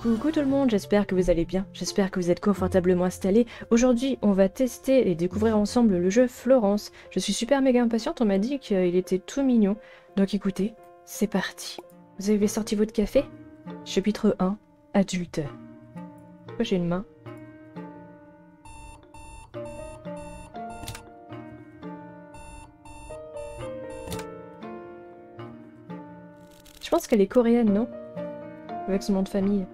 Coucou tout le monde, j'espère que vous allez bien, j'espère que vous êtes confortablement installés. Aujourd'hui, on va tester et découvrir ensemble le jeu Florence. Je suis super méga impatiente, on m'a dit qu'il était tout mignon. Donc écoutez, c'est parti. Vous avez sorti votre café? Chapitre 1, adulte. Pourquoi j'ai une main? Je pense qu'elle est coréenne, non? Avec son nom de famille.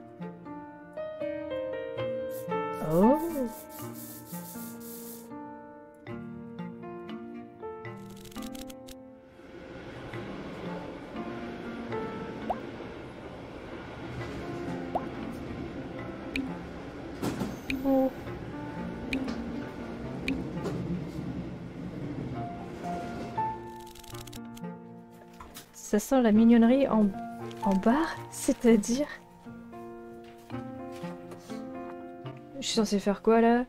Oh! Oh. Ça sent la mignonnerie en bar, c'est-à-dire... Je suis censée faire quoi là?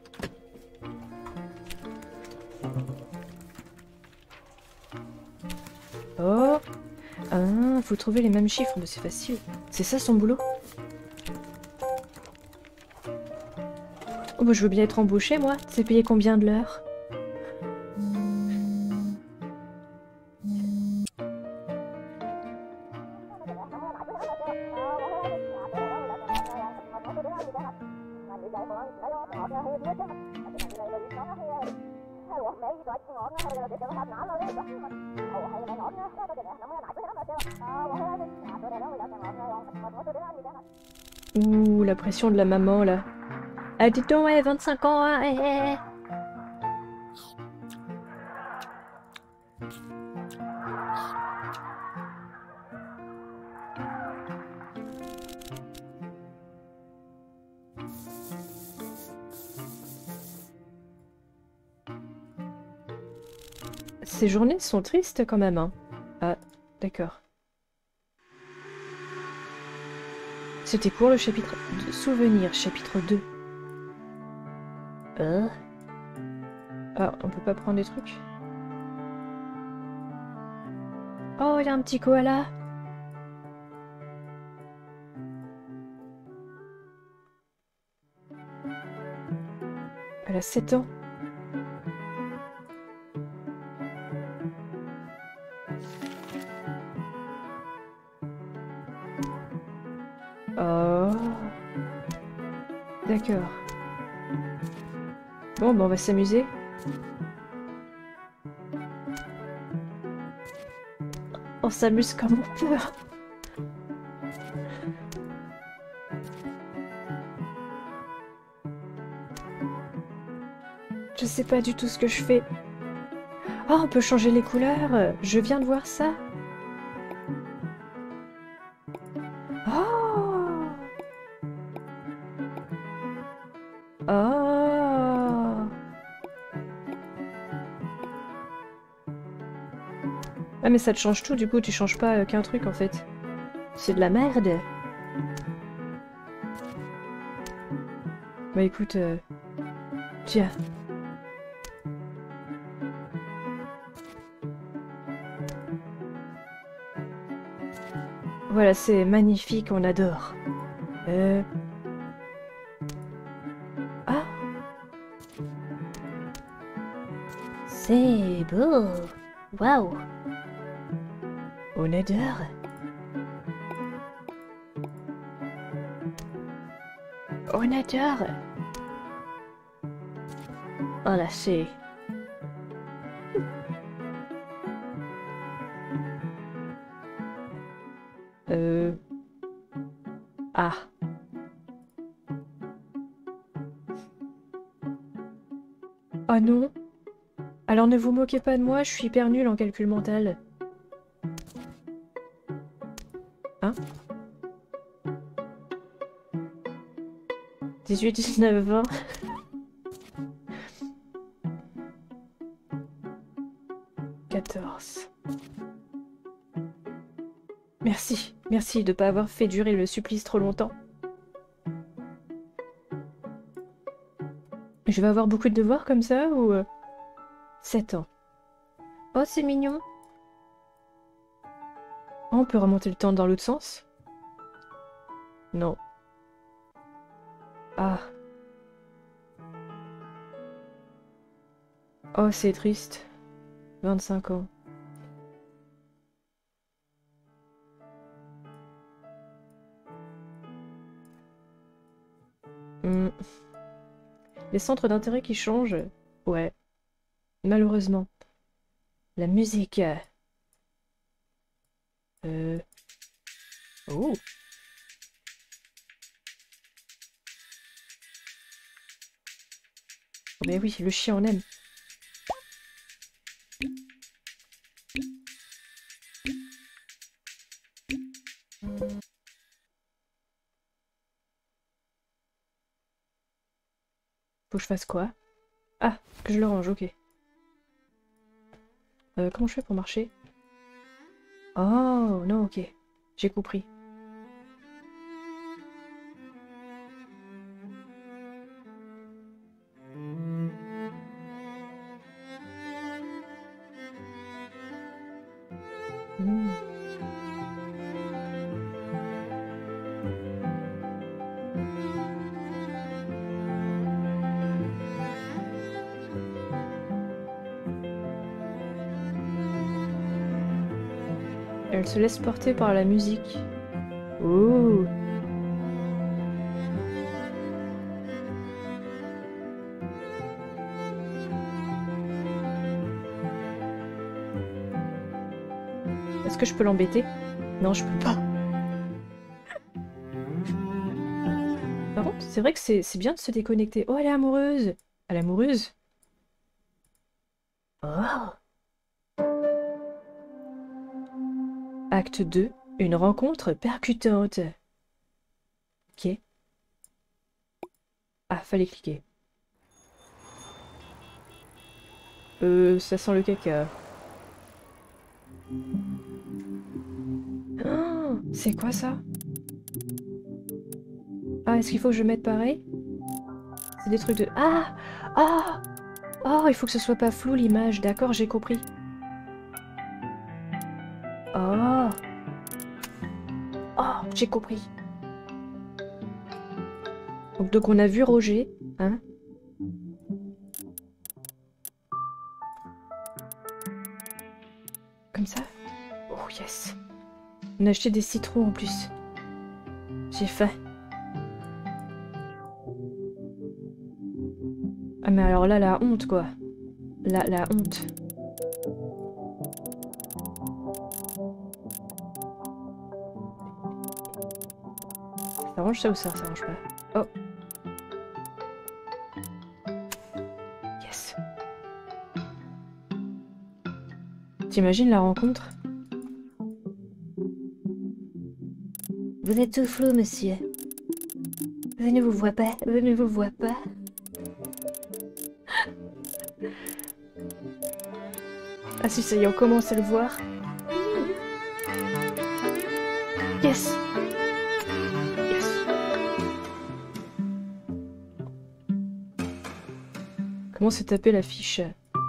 Oh! Ah, faut trouver les mêmes chiffres, mais c'est facile. C'est ça son boulot? Oh bah je veux bien être embauchée moi. C'est payé combien de l'heure? Ouh, la pression de la maman là. Ah dis donc, ouais, 25 ans, hein, Ces journées sont tristes quand même, hein. Ah, d'accord. C'était court le chapitre de souvenirs, chapitre 2. Ah, on peut pas prendre des trucs? Oh, il y a un petit koala. Elle a 7 ans. Oh. D'accord. Bon, bah on va s'amuser. On s'amuse comme on peut. Je sais pas du tout ce que je fais. Oh, on peut changer les couleurs. Je viens de voir ça. Oh. Oh. Ah mais ça te change tout, du coup tu changes pas qu'un truc en fait. C'est de la merde. Bah écoute, tiens. Voilà, c'est magnifique, on adore. Ah! C'est beau! Waouh! On adore! On adore! Oh là, c'est... Ah. Oh non. Alors ne vous moquez pas de moi, je suis hyper nulle en calcul mental. Hein? 18, 19, 20. Merci, merci de pas avoir fait durer le supplice trop longtemps. Je vais avoir beaucoup de devoirs comme ça ou... 7 ans. Oh, c'est mignon. Oh, on peut remonter le temps dans l'autre sens? Non. Ah. Oh, c'est triste. 25 ans. Hmm. Les centres d'intérêt qui changent. Ouais, malheureusement. La musique. Euh... Oh. Mais oui, le chien en aime. Faut que je fasse quoi? Ah, que je le range, ok. Comment je fais pour marcher? Oh, non, ok. J'ai compris. Hmm. Elle se laisse porter par la musique. Oh. Est-ce que je peux l'embêter? Non, je peux pas. Par contre, c'est vrai que c'est bien de se déconnecter. Oh, elle est amoureuse. Elle est amoureuse? Oh. Acte 2, une rencontre percutante. Ok. Ah, fallait cliquer. Ça sent le caca. Oh, c'est quoi ça? Ah, est-ce qu'il faut que je mette pareil? C'est des trucs de... Ah! Ah! Oh, il faut que ce soit pas flou l'image. D'accord, j'ai compris. Oh! Oh, j'ai compris. Donc on a vu Roger, hein? Comme ça? Oh yes! On a acheté des citrons en plus. J'ai faim. Ah mais alors là, la honte quoi. La honte. Ça range ça ou ça range pas? Oh! Yes! T'imagines la rencontre? Vous êtes tout flou, monsieur. Je ne vous vois pas, je ne vous vois pas. Ah si, ça y est, on commence à le voir. Yes! Yes! Comment s'est tapé la fiche?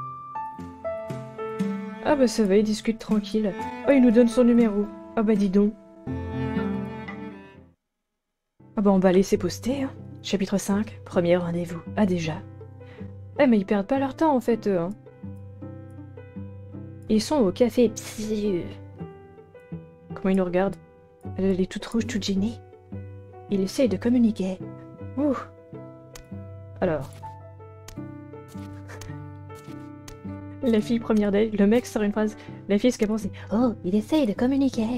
Ah bah ça va, il discute tranquille. Oh, il nous donne son numéro. Ah bah dis donc. Ah bah on va laisser poster, hein. Chapitre 5, premier rendez-vous. Ah déjà. Eh mais ils perdent pas leur temps en fait, eux, hein. Ils sont au café Psy. Comment ils nous regardent? Elle est toute rouge, toute gênée. Il essaye de communiquer. Ouh. Alors. La fille première date, le mec sort une phrase. La fille, ce qu'elle pense, c'est oh, il essaye de communiquer.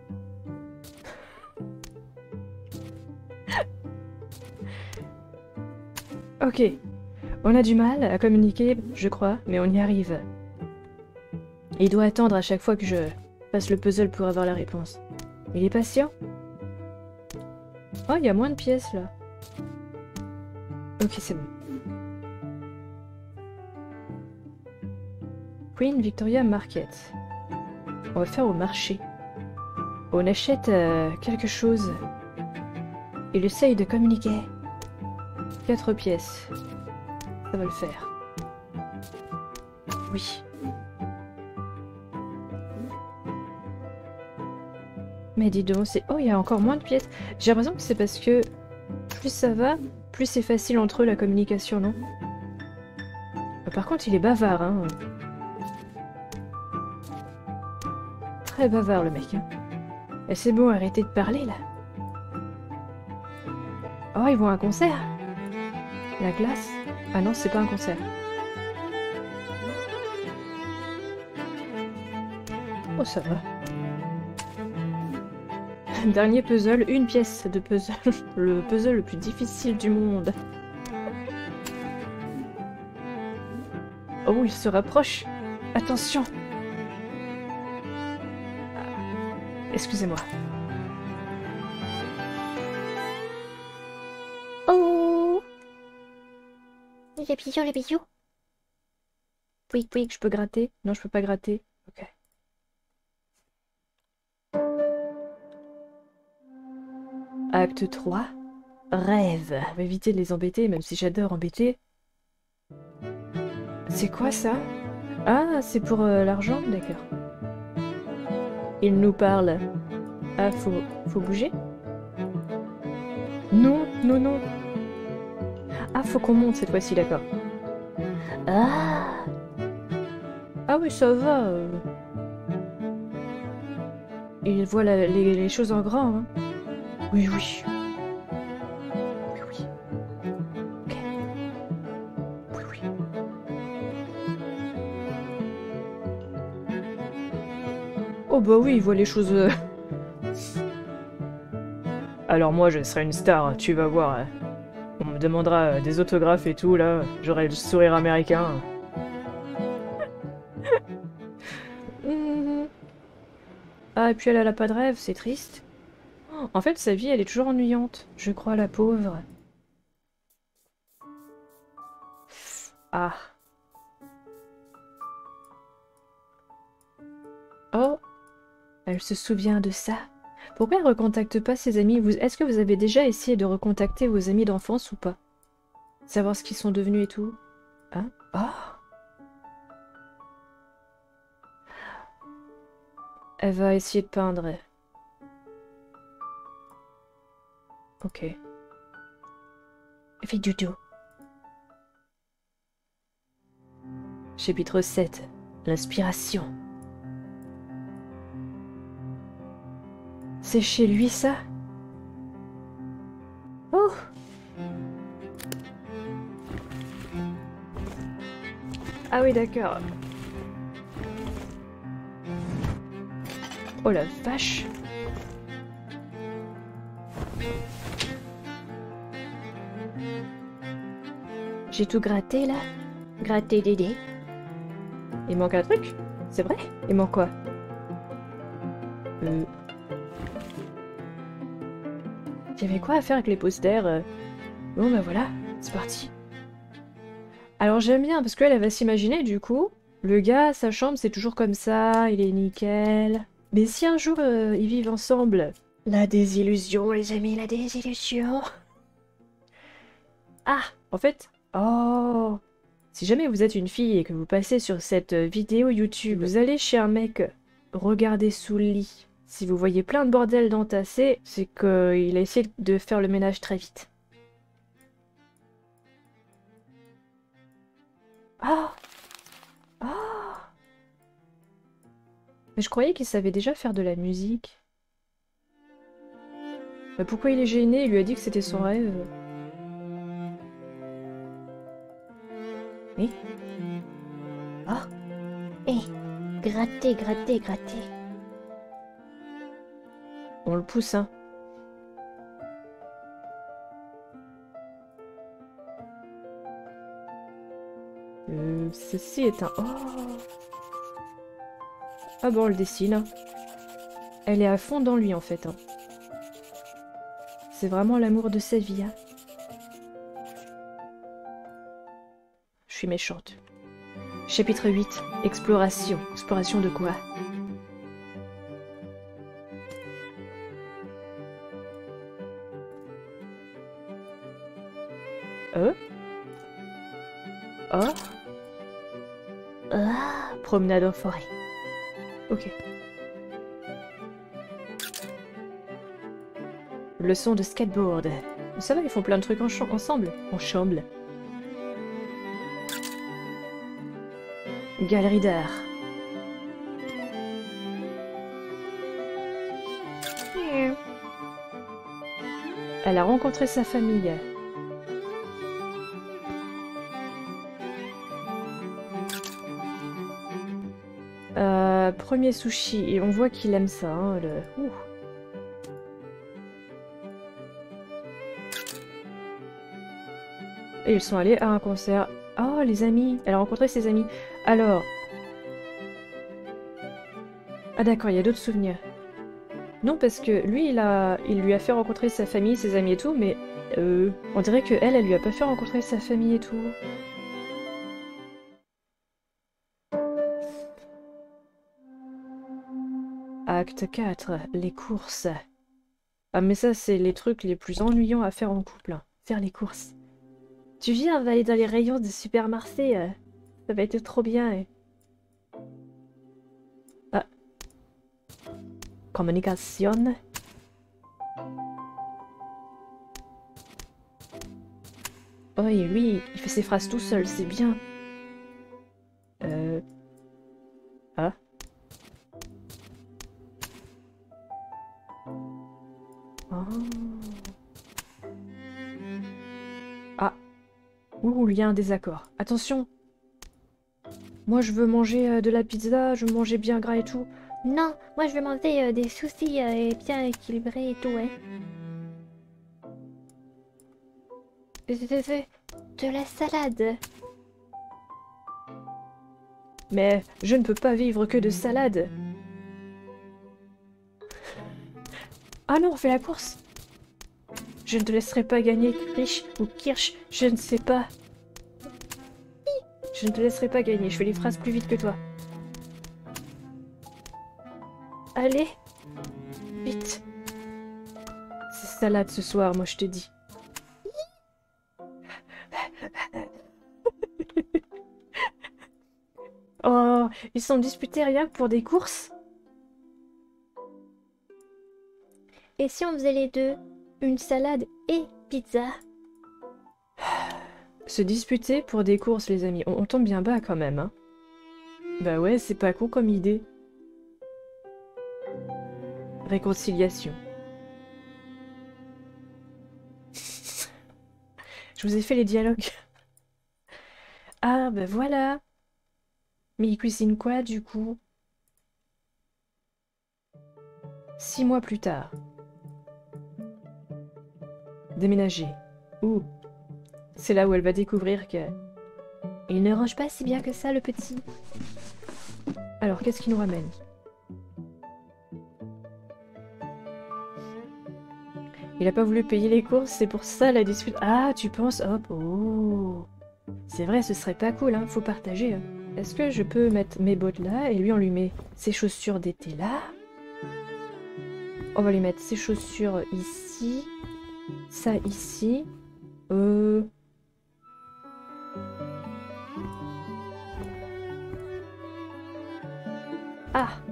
Ok. On a du mal à communiquer, je crois, mais on y arrive. Et il doit attendre à chaque fois que je fasse le puzzle pour avoir la réponse. Il est patient. Oh, il y a moins de pièces là. Ok, c'est bon. Queen Victoria Market. On va faire au marché. On achète quelque chose. Il essaye de communiquer. 4 pièces. Ça va le faire. Oui. Mais dis donc, c'est... Oh, il y a encore moins de pièces. J'ai l'impression que c'est parce que plus ça va, plus c'est facile entre eux la communication, non? Par contre, il est bavard, hein. Très bavard, le mec, hein. Et c'est bon, arrêtez de parler, là. Oh, ils vont à un concert. La glace. Ah non, c'est pas un concert. Oh, ça va. Dernier puzzle, une pièce de puzzle. Le puzzle le plus difficile du monde. Oh, il se rapproche. Attention. Excusez-moi. Oh! Les pigeons, les pigeons. Pouic, pouic, je peux gratter? Non, je peux pas gratter. Ok. Acte 3. Rêve. On va éviter de les embêter, même si j'adore embêter. C'est quoi ça? Ah, c'est pour l'argent? D'accord. Il nous parle. Ah, faut bouger? Non, non, non. Ah, faut qu'on monte cette fois-ci, d'accord. Ah! Ah oui, ça va. Il voit les choses en grand, hein. Oui, oui. Oui, oui. Ok. Oui, oui. Oh bah oui, il voit les choses... Alors moi, je serai une star, tu vas voir. On me demandera des autographes et tout, là. J'aurai le sourire américain. Ah, et puis elle a pas de rêve, c'est triste. En fait, sa vie, elle est toujours ennuyante. Je crois, la pauvre. Ah. Oh. Elle se souvient de ça. Pourquoi elle recontacte pas ses amis? Est-ce que vous avez déjà essayé de recontacter vos amis d'enfance ou pas? Savoir ce qu'ils sont devenus et tout? Hein? Oh. Elle va essayer de peindre. Ok. Fais du tout. Chapitre 7. L'inspiration. C'est chez lui, ça? Oh! Ah oui, d'accord. Oh la vache! J'ai tout gratté, là? Gratter Dédé. Il manque un truc? C'est vrai? Il manque quoi? Il y avait quoi à faire avec les posters? Bon bah voilà, c'est parti. Alors j'aime bien, parce qu'elle va s'imaginer du coup, le gars, sa chambre c'est toujours comme ça, il est nickel. Mais si un jour ils vivent ensemble, la désillusion les amis, la désillusion. Ah, en fait, oh, si jamais vous êtes une fille et que vous passez sur cette vidéo YouTube, vous allez chez un mec, regardez sous le lit. Si vous voyez plein de bordel d'entassé, c'est qu'il a essayé de faire le ménage très vite. Ah! Ah! Mais je croyais qu'il savait déjà faire de la musique. Mais pourquoi il est gêné? Il lui a dit que c'était son rêve. Oui? Oh! Hé! Gratter, gratter, gratter. On le pousse, hein. Ceci est un... Oh! Ah bon, on le dessine. Hein. Elle est à fond dans lui, en fait. Hein. C'est vraiment l'amour de sa vie. Hein. Je suis méchante. Chapitre 8. Exploration. Exploration de quoi? Oh? Ah! Promenade en forêt. Ok. Leçon de skateboard. Ça va, ils font plein de trucs ensemble. Ensemble. Galerie d'art. Elle a rencontré sa famille. Premier sushi, et on voit qu'il aime ça, hein, le... Ouh. Et ils sont allés à un concert. Oh, les amis. Elle a rencontré ses amis. Alors... Ah d'accord, il y a d'autres souvenirs. Non, parce que lui, il lui a fait rencontrer sa famille, ses amis et tout, mais... on dirait que elle lui a pas fait rencontrer sa famille et tout. Acte 4, les courses. Ah mais ça, c'est les trucs les plus ennuyants à faire en couple, hein. Faire les courses. Tu viens, on va aller dans les rayons de supermarché. Ça va être trop bien. Ah. Communication. Oh, et lui, il fait ses phrases tout seul, c'est bien. Ah. Oh. Ah. Ouh, il y a un désaccord. Attention. Moi, je veux manger de la pizza, je veux manger bien gras et tout. Non, moi je veux manger des sushis bien équilibrés et tout, ouais. De la salade. Mais je ne peux pas vivre que de salade. Ah non, on fait la course. Je ne te laisserai pas gagner, Krish ou Kirsch, je ne sais pas. Je ne te laisserai pas gagner, je fais les phrases plus vite que toi. Allez, vite. C'est salade ce soir, moi je te dis. Oh, ils sont disputés rien que pour des courses. Et si on faisait les deux? Une salade et pizza? Se disputer pour des courses, les amis. On tombe bien bas quand même, hein. Bah ouais, c'est pas con comme idée. Réconciliation. Je vous ai fait les dialogues. Ah, bah voilà. Mais il cuisine quoi, du coup? 6 mois plus tard. Déménager. Ouh. C'est là où elle va découvrir que... Il ne range pas si bien que ça, le petit. Alors, qu'est-ce qui nous ramène? Il a pas voulu payer les courses, c'est pour ça la dispute. Ah, tu penses? Hop, oh. C'est vrai, ce serait pas cool, hein. Faut partager, hein. Est-ce que je peux mettre mes bottes là et lui on lui met ses chaussures d'été là? On va lui mettre ses chaussures ici. Ça ici. Ah.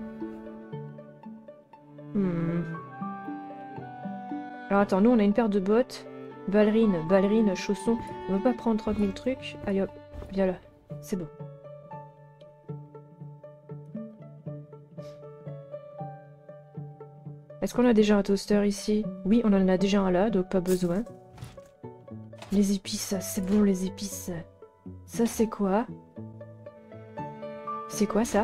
Alors attends, nous on a une paire de bottes. Ballerine, chaussons. On va pas prendre 30 000 trucs. Allez hop, viens là. C'est bon. Est-ce qu'on a déjà un toaster ici? Oui, on en a déjà un là, donc pas besoin. Les épices, c'est bon les épices. Ça c'est quoi? C'est quoi ça?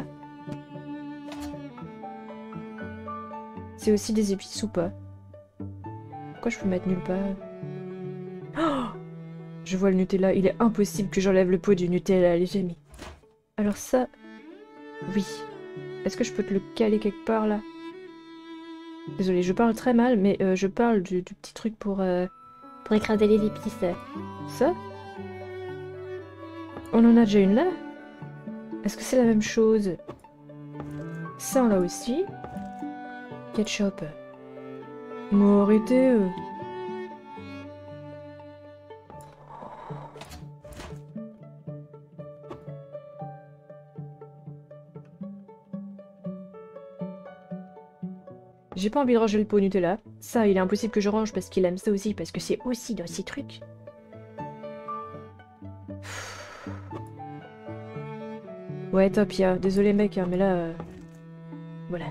C'est aussi des épices ou pas? Pourquoi je peux mettre nulle part? Oh, je vois le Nutella, il est impossible que j'enlève le pot du Nutella, les amis. Alors ça... Oui. Est-ce que je peux te le caler quelque part là? Désolée, je parle très mal, mais je parle du petit truc pour écraser les épices. Ça? On en a déjà une là? Est-ce que c'est la même chose? Ça on l'a aussi. Ketchup. Bon, arrêtez. J'ai pas envie de ranger le pot au Nutella. Ça, il est impossible que je range parce qu'il aime ça aussi, parce que c'est aussi dans ces trucs. Ouais, top, désolé mec, hein, mais là... voilà.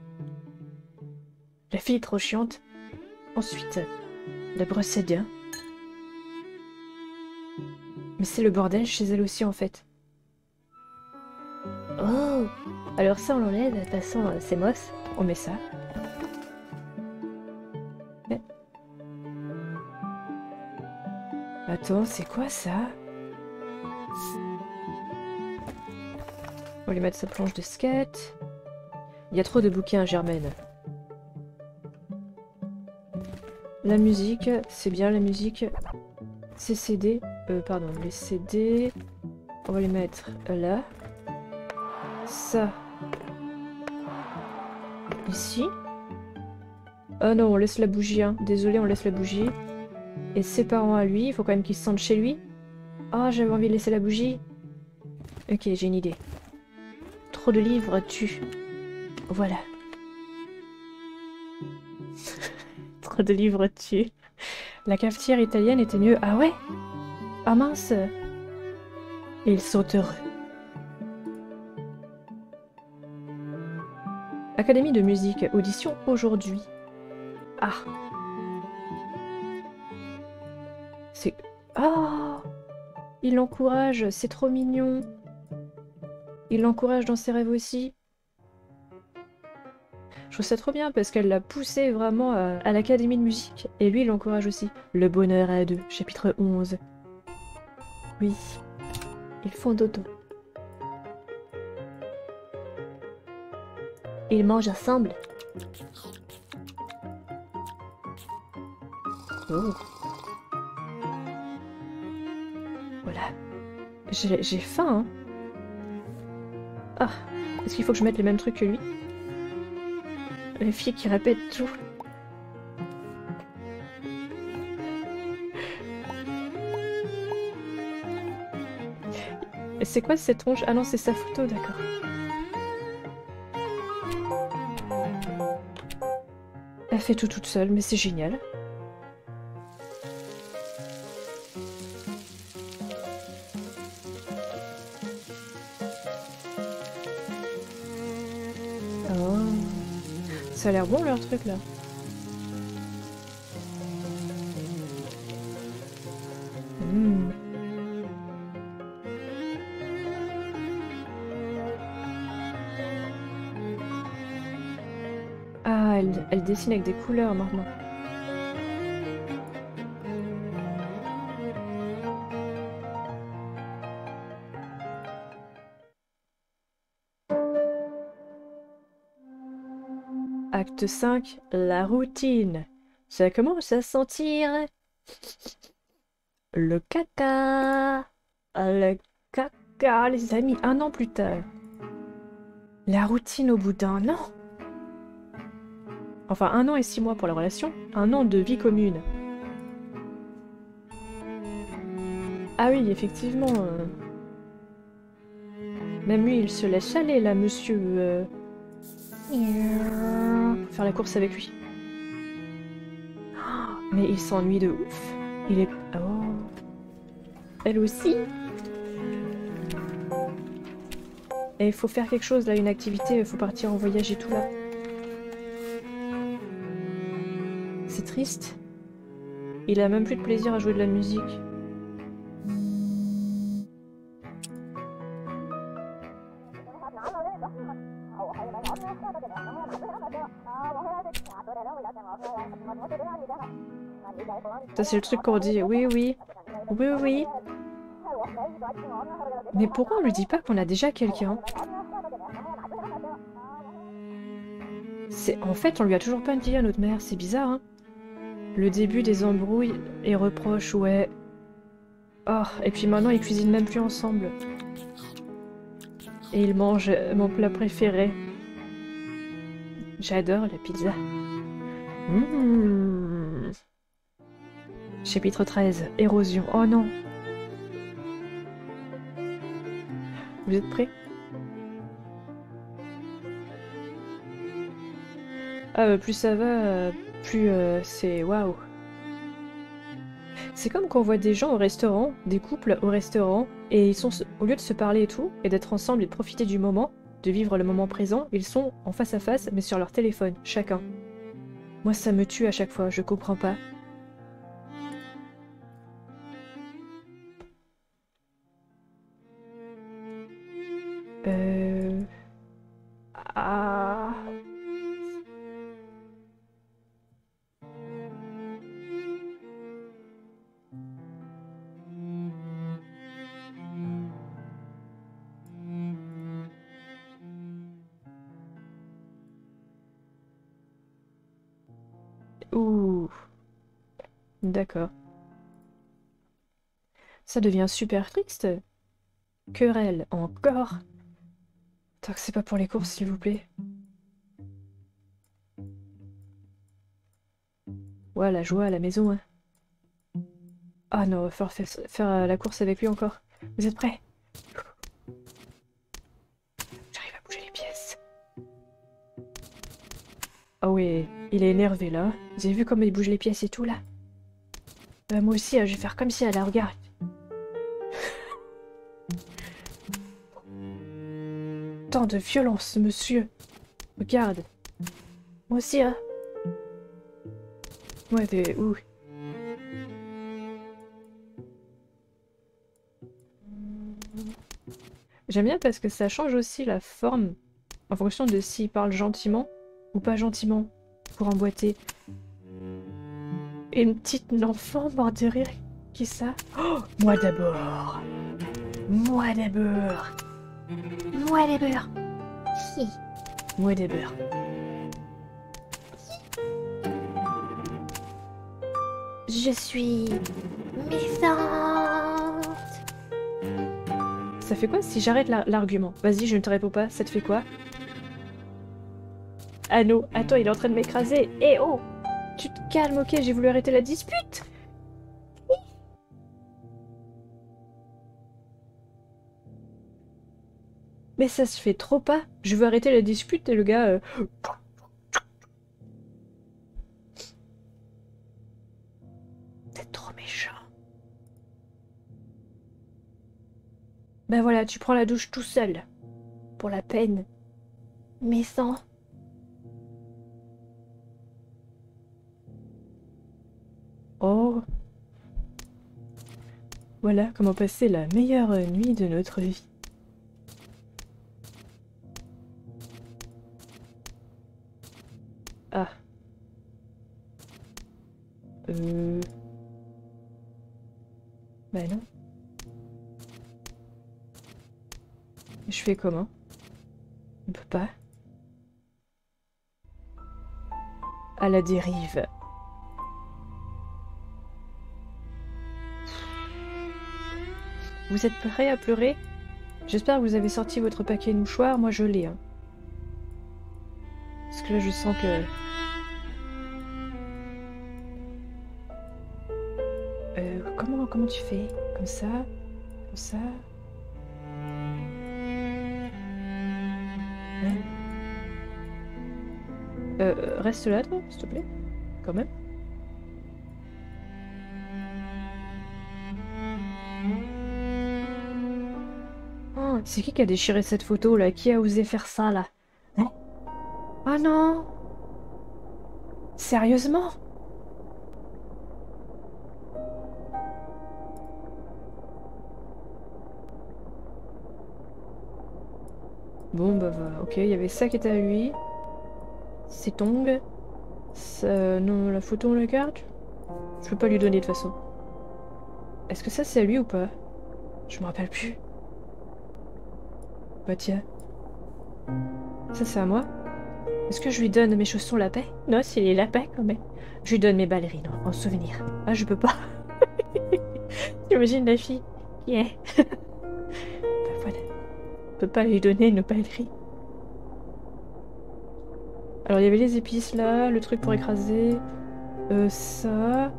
La fille est trop chiante. Ensuite, la brosse à dents. Mais c'est le bordel chez elle aussi, en fait. Oh! Alors ça, on l'enlève, de toute façon, c'est moche. On met ça. Mais... attends, c'est quoi ça? On va lui mettre sa planche de skate. Il y a trop de bouquins, Germaine. La musique, c'est bien la musique. Ces CD, pardon, les CD, on va les mettre là. Ça, ici. Oh non, on laisse la bougie, hein. Désolé, on laisse la bougie. Et ses parents à lui, il faut quand même qu'ils se sentent chez lui. Ah, j'avais envie de laisser la bougie. Ok, j'ai une idée. Trop de livres, tue. Voilà. Trop de livres, tue. La cafetière italienne était mieux. Ah ouais? Ah mince. Ils sont heureux. Académie de musique, audition aujourd'hui. Ah. C'est... ah, il l'encourage, c'est trop mignon. Il l'encourage dans ses rêves aussi. Je trouve ça trop bien parce qu'elle l'a poussé vraiment à l'académie de musique. Et lui, il l'encourage aussi. Le bonheur à deux, chapitre 11. Oui, ils font dodo. Ils mangent ensemble. Oh. Voilà. J'ai faim, hein. Ah, est-ce qu'il faut que je mette les mêmes trucs que lui? Les filles qui répètent tout. C'est quoi cette tronche? Ah non, c'est sa photo, d'accord. Elle fait tout toute seule, mais c'est génial. Oh. Ça a l'air bon leur truc là. Mmh. Ah, elle dessine avec des couleurs maintenant. Acte 5, la routine. Ça commence à sentir le caca. Le caca, les amis, 1 an plus tard. La routine au bout d'1 an. Enfin, 1 an et 6 mois pour la relation. 1 an de vie commune. Ah oui, effectivement. Même lui, il se laisse aller, là, monsieur. Pour faire la course avec lui. Oh, mais il s'ennuie de ouf. Il est... oh. Elle aussi. Et il faut faire quelque chose, là, une activité. Il faut partir en voyage et tout, là. C'est triste. Il a même plus de plaisir à jouer de la musique. Ça c'est le truc qu'on dit oui oui, oui oui. Mais pourquoi on lui dit pas qu'on a déjà quelqu'un? En fait on lui a toujours pas dit à notre mère, c'est bizarre hein. Le début des embrouilles et reproches, ouais. Oh, et puis maintenant ils cuisinent même plus ensemble. Et ils mangent mon plat préféré. J'adore la pizza. Mmh. Chapitre 13, érosion. Oh non. Vous êtes prêts? Ah, plus ça va, plus c'est waouh. C'est comme quand on voit des gens au restaurant, des couples au restaurant, et ils sont, au lieu de se parler et tout, et d'être ensemble et de profiter du moment, de vivre le moment présent, ils sont en face à face, mais sur leur téléphone, chacun. Moi, ça me tue à chaque fois, je comprends pas. Ah... Ouh... D'accord. Ça devient super triste. Querelle, encore. Tant que c'est pas pour les courses, s'il vous plaît. Ouais, la joie à la maison, hein. Ah non, va falloir faire la course avec lui encore. Vous êtes prêts? J'arrive à bouger les pièces. Ah ouais, il est énervé là. Vous avez vu comment il bouge les pièces et tout là? Bah moi aussi, je vais faire comme si elle la regarde. Tant de violence, monsieur. Regarde. Moi aussi, hein. Ouais, t'es où? J'aime bien parce que ça change aussi la forme en fonction de s'il parle gentiment ou pas gentiment pour emboîter. Et une petite enfant mort de rire. Qui ça? Oh, moi d'abord. Moi d'abord. Moi les beurres. Hi. Moi d'abord. Je suis méchante. Ça fait quoi si j'arrête l'argument? Vas-y, je ne te réponds pas. Ça te fait quoi? Ah non, attends, il est en train de m'écraser. Eh oh! Tu te calmes, ok, j'ai voulu arrêter la dispute. Mais ça se fait trop pas. Je veux arrêter la dispute et le gars... C'est trop méchant. Ben voilà, tu prends la douche tout seul. Pour la peine. Mais sans. Oh. Voilà comment passer la meilleure nuit de notre vie. Ah. Bah non. Je fais comment? On peut pas. À la dérive. Vous êtes prêts à pleurer? J'espère que vous avez sorti votre paquet de mouchoirs, moi je l'ai. Hein. Parce que là je sens que... comment tu fais? Comme ça? Comme ça? Ouais. Reste là toi, s'il te plaît. Quand même. Oh, c'est qui a déchiré cette photo là? Qui a osé faire ça là? Hein? Oh non! Sérieusement? Bon bah, ok, il y avait ça qui était à lui. Ses tongs. Non, la photo on la garde? Je peux pas lui donner de toute façon. Est-ce que ça c'est à lui ou pas? Je me rappelle plus. Bah tiens. Ça c'est à moi? Est-ce que je lui donne mes chaussons lapins? Non, c'est les lapins quand même. Je lui donne mes ballerines en souvenir. Ah, je peux pas. J'imagine la fille qui est. Bah voilà. On peut pas lui donner nos ballerines. Alors il y avait les épices là, le truc pour écraser. Ça.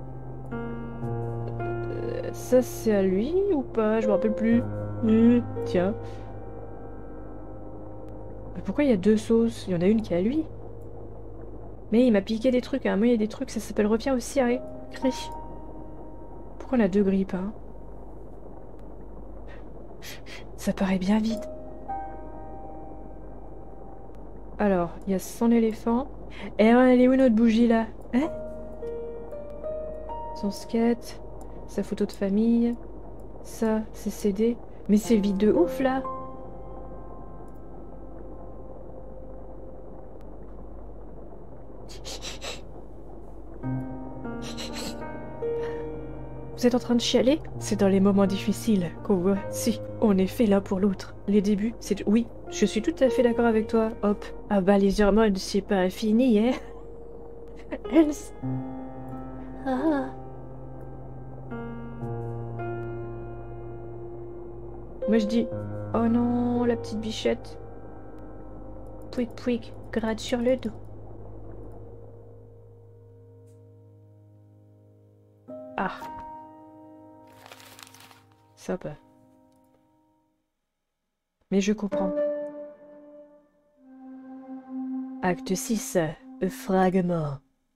Ça c'est à lui ou pas? Je me rappelle plus. Tiens. Mais pourquoi il y a deux sauces? Il y en a une qui est à lui. Mais il m'a piqué des trucs, hein. Moi il y a des trucs, ça s'appelle reviens au ciré. Cri. Pourquoi on a 2 grippes, hein? Ça paraît bien vite. Alors, il y a son éléphant. Et elle est où notre bougie là? Hein? Son skate, sa photo de famille, ça, c'est CD. Mais c'est vide de ouf là! Vous êtes en train de chialer? C'est dans les moments difficiles qu'on voit si on est fait l'un pour l'autre. Les débuts, c'est... Oui, je suis tout à fait d'accord avec toi. Hop. Ah bah les hormones, c'est pas fini, hein? Elles... Ah, Moi je dis... Oh non, la petite bichette. Pouic pouic, gratte sur le dos. Ah. Sympa. Mais je comprends. Acte 6. Fragment.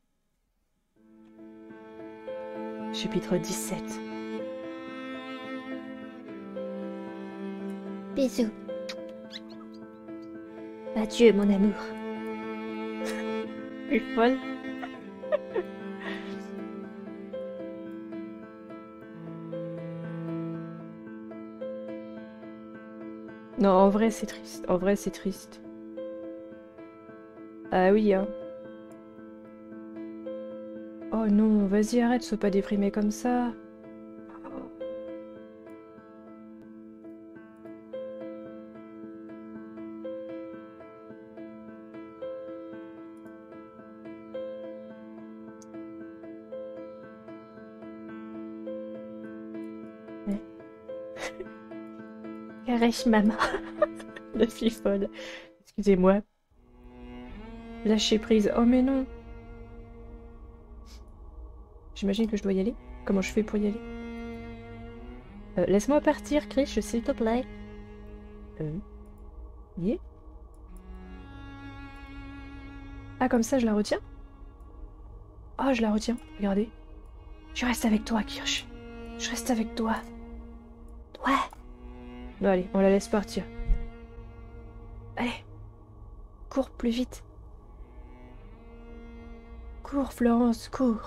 Chapitre 17. bisous. Adieu, mon amour. Tu es folle. Non, en vrai, c'est triste. En vrai, c'est triste. Ah oui, hein. Oh non, vas-y, arrête, sois pas déprimé comme ça. Ouais. Caresse maman. La fille folle. Excusez-moi. Lâcher prise. Oh mais non. J'imagine que je dois y aller. Comment je fais pour y aller? Laisse-moi partir, Krish, s'il te plaît. Yeah. Ah, comme ça, je la retiens? Oh, je la retiens. Regardez. Je reste avec toi, Kirsch. Je reste avec toi. Ouais. Bon, allez, on la laisse partir. Allez. Cours plus vite. Cours, Florence, cours.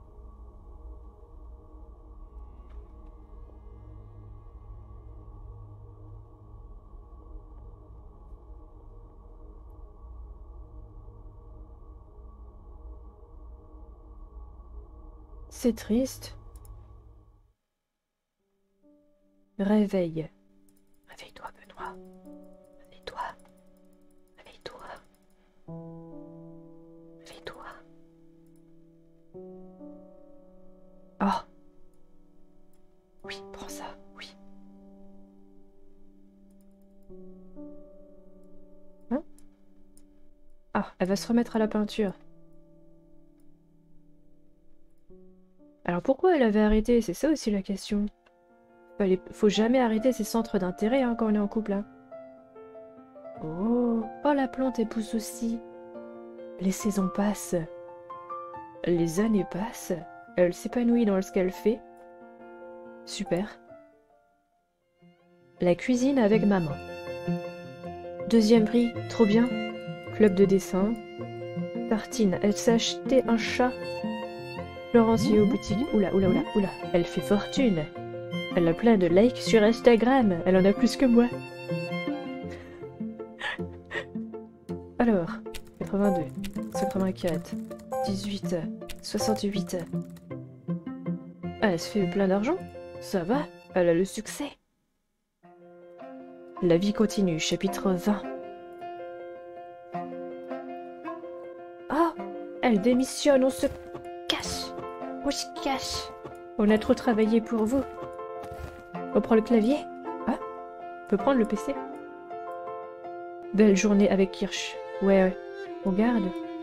C'est triste. Réveille. Réveille-toi, Benoît. Réveille-toi. Réveille-toi. Réveille-toi. Oh. Oui, prends ça, oui. Hein? Ah, elle va se remettre à la peinture. Alors pourquoi elle avait arrêté? C'est ça aussi la question. Faut jamais arrêter ses centres d'intérêt hein, quand on est en couple. Hein. Oh, oh, la plante elle pousse aussi. Les saisons passent. Les années passent. Elle s'épanouit dans ce qu'elle fait. Super. La cuisine avec maman. Deuxième prix, trop bien. Club de dessin. Tartine, elle s'est acheté un chat. Florence est aux boutiques. Oula, oula, oula, oula. Elle fait fortune. Elle a plein de likes sur Instagram. Elle en a plus que moi. Alors, 82, 84, 18, 68. Ah, elle se fait plein d'argent. Ça va, elle a le succès. La vie continue, chapitre 20. Ah, elle démissionne, on se cache. On se cache. On a trop travaillé pour vous. On prend le clavier. Ah, on peut prendre le PC. Belle journée avec Kirsch. Ouais, on garde.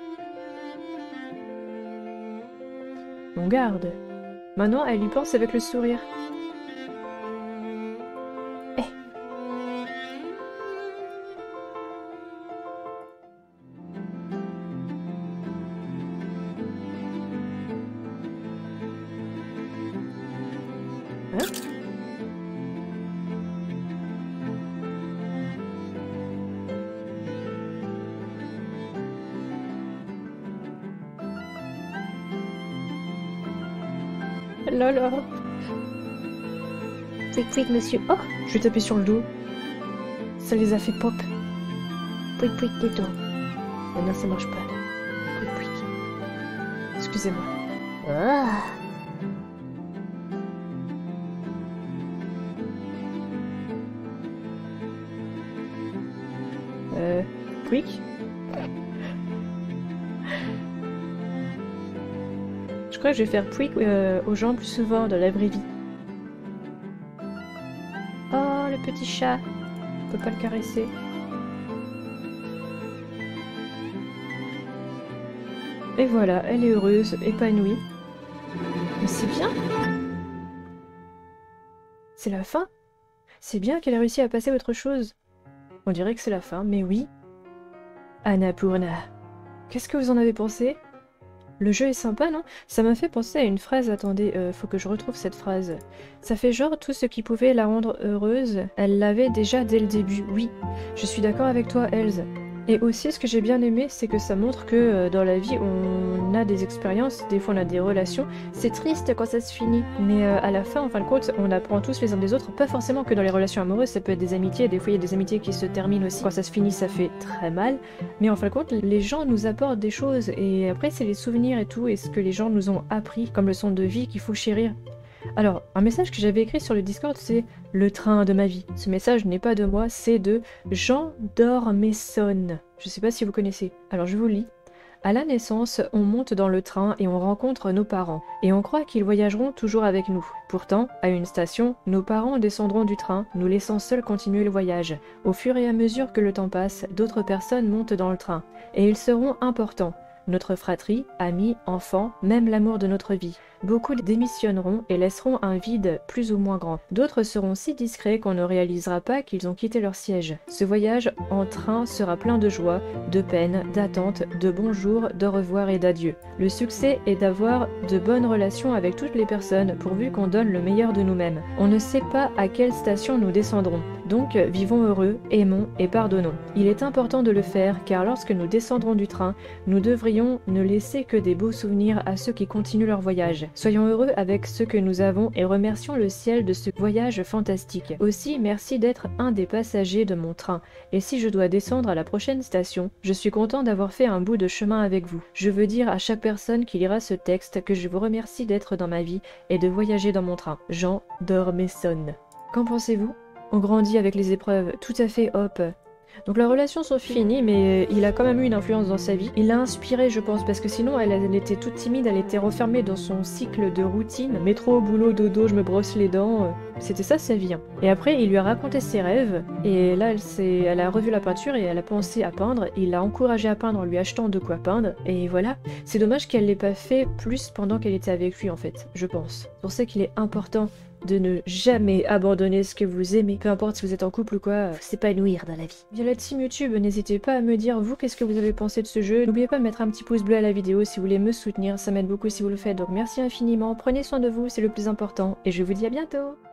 On garde. Maintenant, elle y pense avec le sourire. Eh. Hein? Lolo. Pouic pouic, monsieur. Oh, Je vais taper sur le dos. Ça les a fait pop. pouic pouic, détour. Maintenant ça marche pas. Pouic pouic. Excusez-moi. Ah. Quick. Je crois que je vais faire Pouic aux gens plus souvent dans la vraie vie. Oh, le petit chat. On peut pas le caresser. Et voilà, elle est heureuse, épanouie. Mais c'est bien. C'est la fin. C'est bien qu'elle ait réussi à passer à autre chose. On dirait que c'est la fin, mais oui. Annapurna. Qu'est-ce que vous en avez pensé? Le jeu est sympa, non? Ça m'a fait penser à une phrase, attendez, faut que je retrouve cette phrase. Ça fait genre tout ce qui pouvait la rendre heureuse, elle l'avait déjà dès le début, oui. Je suis d'accord avec toi, Elze. Et aussi, ce que j'ai bien aimé, c'est que ça montre que dans la vie, on a des expériences, des fois on a des relations. C'est triste quand ça se finit, mais à la fin, en fin de compte, on apprend tous les uns des autres. Pas forcément que dans les relations amoureuses, ça peut être des amitiés. Des fois, il y a des amitiés qui se terminent aussi. Quand ça se finit, ça fait très mal. Mais en fin de compte, les gens nous apportent des choses. Et après, c'est les souvenirs et tout, et ce que les gens nous ont appris comme leçon de vie qu'il faut chérir. Alors, un message que j'avais écrit sur le Discord, c'est « Le train de ma vie ». Ce message n'est pas de moi, c'est de Jean d'Ormesson. Je sais pas si vous connaissez. Alors, je vous lis. À la naissance, on monte dans le train et on rencontre nos parents. Et on croit qu'ils voyageront toujours avec nous. Pourtant, à une station, nos parents descendront du train, nous laissant seuls continuer le voyage. Au fur et à mesure que le temps passe, d'autres personnes montent dans le train. Et ils seront importants. Notre fratrie, amis, enfants, même l'amour de notre vie. Beaucoup démissionneront et laisseront un vide plus ou moins grand. D'autres seront si discrets qu'on ne réalisera pas qu'ils ont quitté leur siège. Ce voyage en train sera plein de joie, de peine, d'attente, de bonjour, d'au revoir et d'adieu. Le succès est d'avoir de bonnes relations avec toutes les personnes pourvu qu'on donne le meilleur de nous-mêmes. On ne sait pas à quelle station nous descendrons. Donc vivons heureux, aimons et pardonnons. Il est important de le faire car lorsque nous descendrons du train, nous devrions ne laisser que des beaux souvenirs à ceux qui continuent leur voyage. Soyons heureux avec ce que nous avons et remercions le ciel de ce voyage fantastique. Aussi, merci d'être un des passagers de mon train. Et si je dois descendre à la prochaine station, je suis content d'avoir fait un bout de chemin avec vous. Je veux dire à chaque personne qui lira ce texte que je vous remercie d'être dans ma vie et de voyager dans mon train. Jean d'Ormesson. Qu'en pensez-vous? On grandit avec les épreuves, tout à fait, hop. Donc leurs relations sont finies, mais il a quand même eu une influence dans sa vie. Il l'a inspirée, je pense, parce que sinon elle était toute timide, elle était refermée dans son cycle de routine. Métro, boulot, dodo, je me brosse les dents. C'était ça sa vie. Hein. Et après, il lui a raconté ses rêves, et là elle a revu la peinture et elle a pensé à peindre. Il l'a encouragée à peindre en lui achetant de quoi peindre, et voilà. C'est dommage qu'elle l'ait pas fait plus pendant qu'elle était avec lui, en fait, je pense. C'est pour ça qu'il est important de ne jamais abandonner ce que vous aimez, peu importe si vous êtes en couple ou quoi, s'épanouir dans la vie. Via la team YouTube, n'hésitez pas à me dire vous qu'est-ce que vous avez pensé de ce jeu. N'oubliez pas de mettre un petit pouce bleu à la vidéo si vous voulez me soutenir, ça m'aide beaucoup si vous le faites, donc merci infiniment, prenez soin de vous, c'est le plus important, et je vous dis à bientôt.